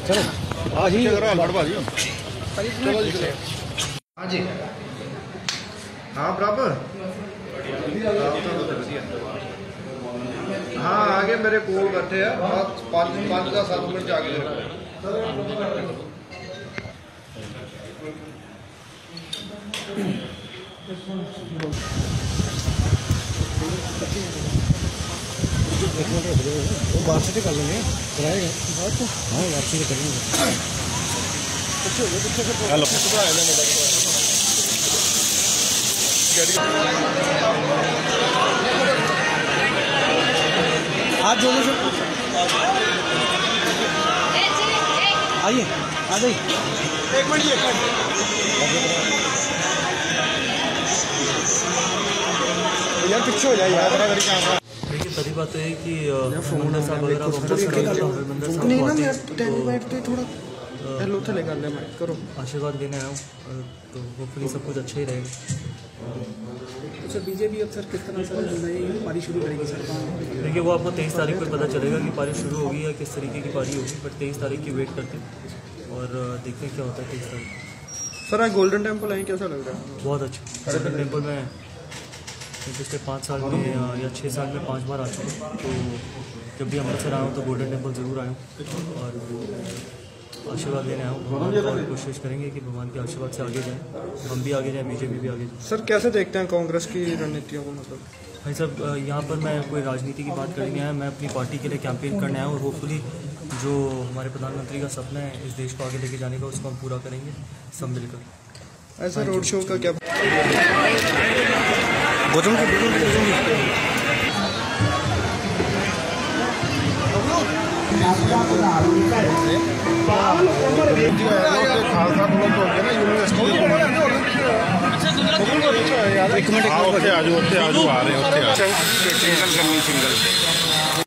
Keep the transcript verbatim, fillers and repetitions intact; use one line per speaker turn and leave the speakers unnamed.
चलो हाँ जी
चलो जी चलो
हाँ जी हाँ बराबर हाँ आगे मेरे कोल बैठे हैं पाँच पाँच पाँच दस सात मिनट आगे
वो वापसी तो कर लेंगे कराएगा हाँ वापसी तो करेंगे। आज जोड़ो से आइए आ जाइए एक मिनट यार पीछे हो जाए यार।
देखिए पहली बात तो है कि हरमंदर साहब अगर आप अमृतसर हरमंदर साहब
करो
आशीर्वाद लेने आया हूँ तो होपफुली सब कुछ अच्छा ही रहेगा।
अच्छा बीजेपी अब सर किस तरह से पारी शुरू करेगी सरकार?
देखिए वो आपको तेईस तारीख पर पता चलेगा कि पारी शुरू होगी या किस तरीके की पारी होगी, बट तेईस तारीख की वेट करते हैं और देखते हैं क्या होता है तेईस तारीख।
सर आज गोल्डन टेम्पल आए कैसा लग रहा है?
बहुत अच्छा। गोल्डन टेम्पल में पिछले पाँच साल में या छः साल में पाँच बार आ चुका हूँ, तो जब भी अमृतसर आया हूँ तो गोल्डन टेम्पल ज़रूर आया हूँ और आशीर्वाद लेने आया हूँ भगवान का और कोशिश करेंगे कि भगवान के आशीर्वाद से आगे जाएं, हम भी आगे जाएं, बीजेपी भी आगे जाए।
सर कैसे देखते हैं कांग्रेस की रणनीतियों को? मतलब
भाई साहब यहाँ पर मैं कोई राजनीति की बात करने आया, मैं अपनी पार्टी के लिए कैंपेन करने आया और होपफुली जो हमारे प्रधानमंत्री का सपना है इस देश को आगे लेके जाने का उसको हम पूरा करेंगे सब मिलकर।
ऐसा रोड शो का क्या भोजन की
एक मिनट आज आ रहे हैं